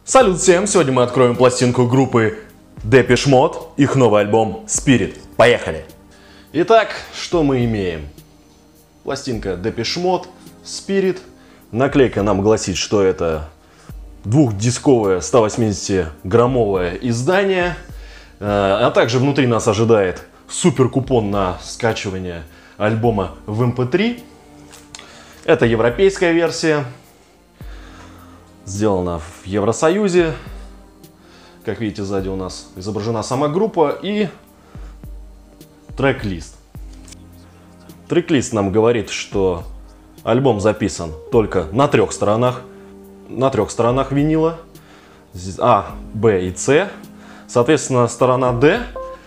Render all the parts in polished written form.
Салют всем! Сегодня мы откроем пластинку группы Depeche Mode, их новый альбом Spirit. Поехали! Итак, что мы имеем? Пластинка Depeche Mode, Spirit. Наклейка нам гласит, что это двухдисковое 180-граммовое издание. А также внутри нас ожидает супер купон на скачивание альбома в MP3. Это европейская версия. Сделана в Евросоюзе. Как видите, сзади у нас изображена сама группа и трек-лист. Трек-лист нам говорит, что альбом записан только на трех сторонах. На трех сторонах винила. А, Б и С. Соответственно, сторона D.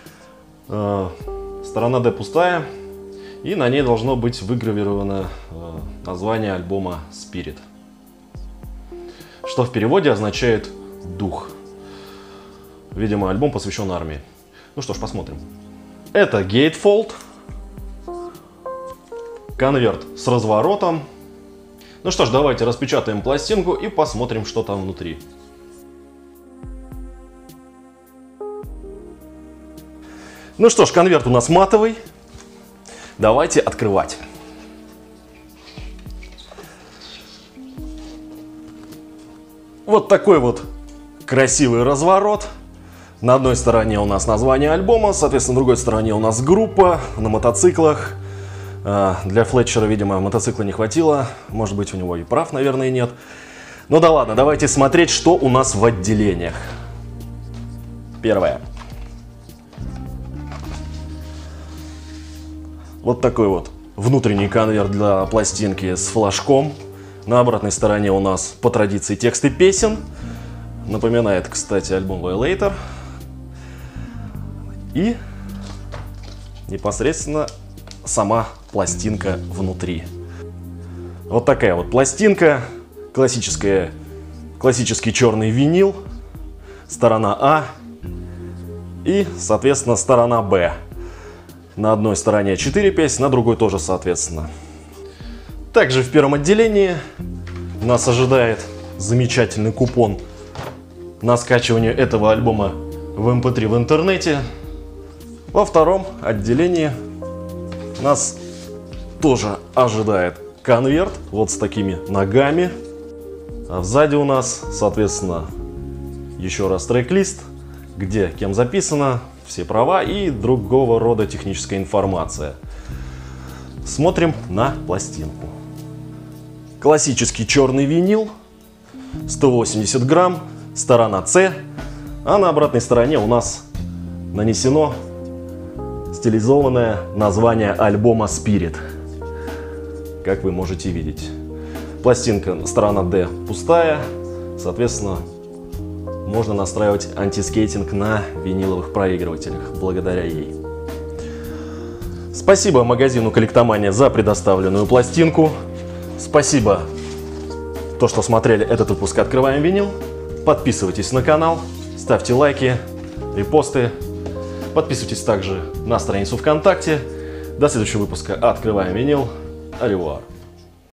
Сторона D пустая. И на ней должно быть выгравировано название альбома Spirit. Что в переводе означает «дух». Видимо, альбом посвящен армии. Ну что ж, посмотрим. Это гейтфолд. Конверт с разворотом. Ну что ж, давайте распечатаем пластинку и посмотрим, что там внутри. Ну что ж, конверт у нас матовый. Давайте открывать. Вот такой вот красивый разворот. На одной стороне у нас название альбома, соответственно, на другой стороне у нас группа на мотоциклах. Для Флетчера, видимо, мотоцикла не хватило. Может быть, у него и прав, наверное, нет. Ну да ладно, давайте смотреть, что у нас в отделениях. Первое. Вот такой вот внутренний конверт для пластинки с флажком. На обратной стороне у нас по традиции тексты песен. Напоминает, кстати, альбом Violator. И непосредственно сама пластинка внутри. Вот такая вот пластинка. Классический черный винил. Сторона А. И, соответственно, сторона Б. На одной стороне 4 песни, на другой тоже, соответственно. Также в первом отделении нас ожидает замечательный купон на скачивание этого альбома в MP3 в интернете. Во втором отделении нас тоже ожидает конверт вот с такими ногами. А сзади у нас, соответственно, еще раз трек-лист, где кем записано, все права и другого рода техническая информация. Смотрим на пластинку. Классический черный винил, 180 грамм, сторона С, а на обратной стороне у нас нанесено стилизованное название альбома Spirit. Как вы можете видеть. Пластинка, сторона D пустая, соответственно, можно настраивать антискейтинг на виниловых проигрывателях благодаря ей. Спасибо магазину Коллектомания за предоставленную пластинку. Спасибо, что смотрели этот выпуск «Открываем винил». Подписывайтесь на канал, ставьте лайки, репосты. Подписывайтесь также на страницу ВКонтакте. До следующего выпуска «Открываем винил». Au revoir.